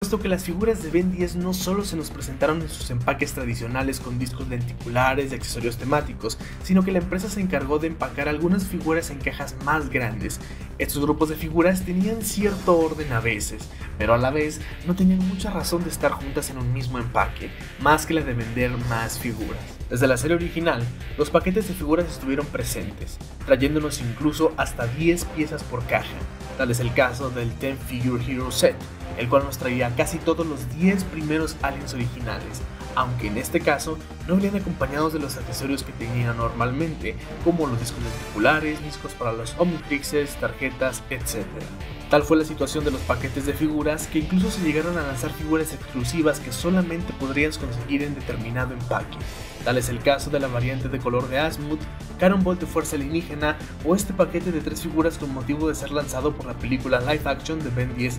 puesto que las figuras de Ben 10 no solo se nos presentaron en sus empaques tradicionales con discos lenticulares y accesorios temáticos, sino que la empresa se encargó de empacar algunas figuras en cajas más grandes. Estos grupos de figuras tenían cierto orden a veces, pero a la vez no tenían mucha razón de estar juntas en un mismo empaque, más que la de vender más figuras. Desde la serie original, los paquetes de figuras estuvieron presentes, trayéndonos incluso hasta 10 piezas por caja. Tal es el caso del 10 Figure Hero Set, el cual nos traía casi todos los 10 primeros aliens originales, aunque en este caso no venían acompañados de los accesorios que tenían normalmente, como los discos lenticulares, discos para los Omnitrixes, tarjetas, etc. Tal fue la situación de los paquetes de figuras que incluso se llegaron a lanzar figuras exclusivas que solamente podrías conseguir en determinado empaque. Tal es el caso de la variante de color de Asmund, Cannonball de fuerza alienígena o este paquete de 3 figuras con motivo de ser lanzado por la película live action de Ben 10.